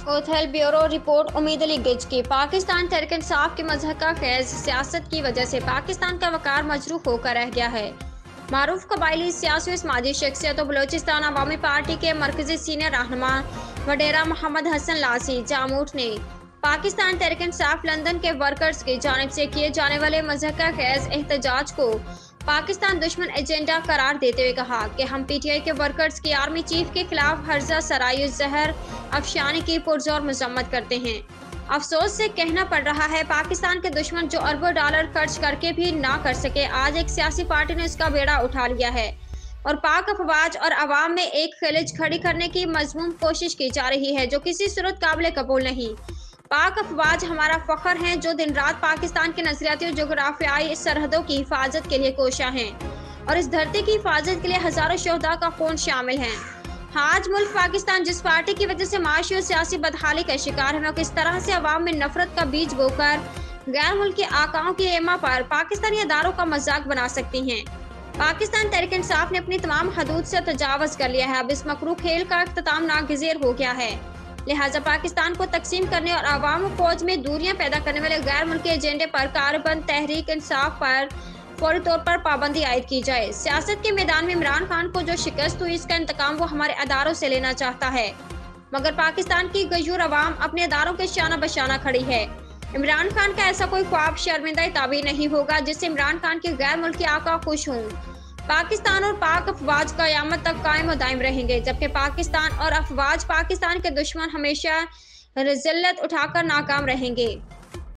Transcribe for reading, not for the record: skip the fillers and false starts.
اوتھل bureau report امید علی گج کی پاکستان تحریک انصاف کی مضحکہ خیز سیاست کی وجہ سے پاکستان کا وقار مجروح ہو کر رہ گیا ہے۔ معروف قبائلی سیاسی و سماجی شخصیت و بلوچستان عوامی پارٹی کے مرکزی سینئر رہنما وڈیرا محمد حسن لاسی جاموٹ نے پاکستان تحریک انصاف لندن کے ورکرز کی جانب سے کیے جانے والے مضحکہ خیز احتجاج کو پاکستان دشمن ایجنڈا قرار دیتے ہوئے کہا کہ ہم پی ٹی آئی کے ورکرز کی آرمی چیف کے خلاف ہرزہ سرائی زہر افشانی کی پرزور مذمت کرتے ہیں۔ افسوس سے کہنا پڑ رہا ہے پاکستان کے دشمن جو اربوں ڈالر خرچ کر کے بھی نہ کر سکے، آج ایک سیاسی پارٹی نے اس کا بیڑا اٹھا لیا ہے اور پاک افواج اور عوام میں ایک خلج کھڑی کرنے کی مذموم کوشش کی جا رہی ہے جو کسی صورت قابل قبول نہیں۔ پاک افواج ہمارا فخر ہیں جو دن رات پاکستان کے نظریاتی اور جغرافیائی سرحدوں کی حفاظت کے لیے کوشاں ہیں اور اس دھرتی کی حفاظت کے لیے ہزاروں شہداء کا خون شامل ہیں۔ آج ملک پاکستان جس پارٹی کی وجہ سے معاشی اور سیاسی بدحالی کا شکار ہے، وہ کس طرح سے عوام میں نفرت کا بیج بو کر غیر ملکی آقاؤں کی ایما پر پاکستانی اداروں کا مذاق بنا سکتی ہیں۔ پاکستان تحریک انصاف نے اپنی تمام حدود سے تجاوز کر لیا ہے، اب اس مکروہ کھیل کا اختتام ناگزیر ہو گیا ہے، لہٰذا پاکستان کو تقسیم کرنے اور عوام و فوج میں دوریاں پیدا کرنے والے غیر ملکی ایجنڈے پر کاربند تحریک انصاف پر فوری طور پر پابندی عائد کی جائے۔ سیاست کے میدان میں عمران خان کو جو شکست ہوئی اس کا انتقام وہ ہمارے اداروں سے لینا چاہتا ہے، مگر پاکستان کی غیور عوام اپنے اداروں کے شانہ بشانہ کھڑی ہے۔ عمران خان کا ایسا کوئی خواب شرمندہ تعبیر نہیں ہوگا جس سے عمران خان کے غیر ملکی آقا خوش ہوں۔ پاکستان اور پاک افواج قیامت تک قائم و دائم رہیں گے، جبکہ پاکستان اور افواج پاکستان کے دشمن ہمیشہ ذلت اٹھا کر ناکام رہیں گے۔